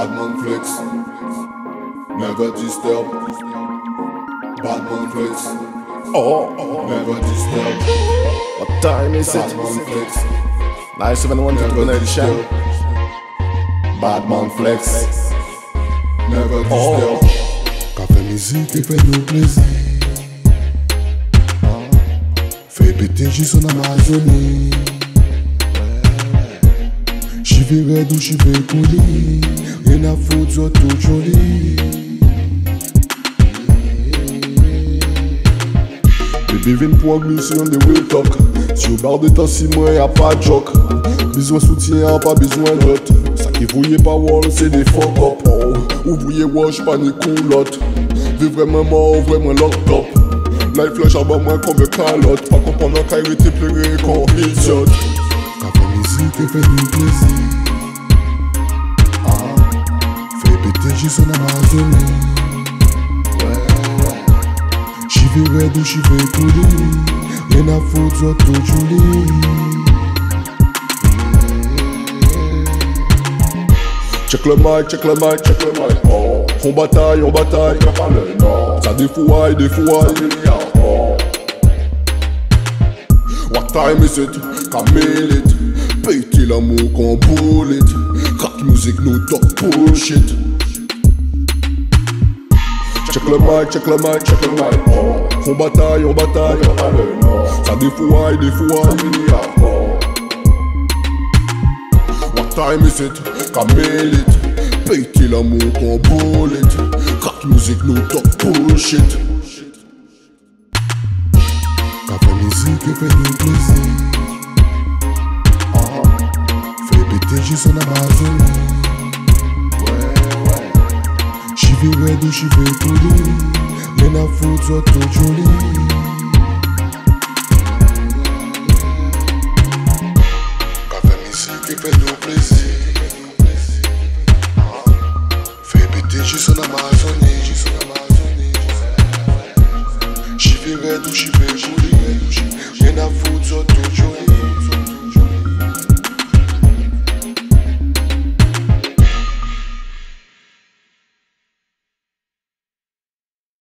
Badman flex, never disturb. Badman flex, never disturb. What time is it? Badman flex, 971 to the edition. Badman flex, never disturb. Café musique et fait nous plaisir. Fait BTG son Amazonie. J'y vais red ou j'y vais couler. Rien à foutre, soit tout joli. Baby vin pour glisser on the way talk. Si au bar de temps si moi y'a pas de joke. Besoin soutien, pas besoin d'autre. Ça qui vouillez pas wall, c'est des fuck up. Oh, ou vouillez wash, pas ni coulotte. Vie vraiment mort, vraiment locked up. Life flash à bas moins comme un calotte. Pas comprendre qu'à arrêter pleurer quand on idiot. Café musique et fait du plaisir. Fait BTG son Amazonie. J'y vais red ou j'y vais couler. Rien à foutre, soit tout joli. Check le mic, check le mic, check le mic. Oh. On bataille, y'a pas le nom. Ça défouaille, oh. What time is it? Camille it. Péter l'amour qu'on boule it. Crack music, no talk bullshit. Check le mic, check le mic, check le mic. Oh. On bataille, y'a pas le nom. Ça défouaille, oh. What time is it? Camille it. Péter l'amour qu'on boule it. Crack music, no talk bullshit. Café musique et fait du plaisir. Fait BTG son Amazonie. J'y vais red ou j'y vais couler. Rien à foutre, soit tout joli.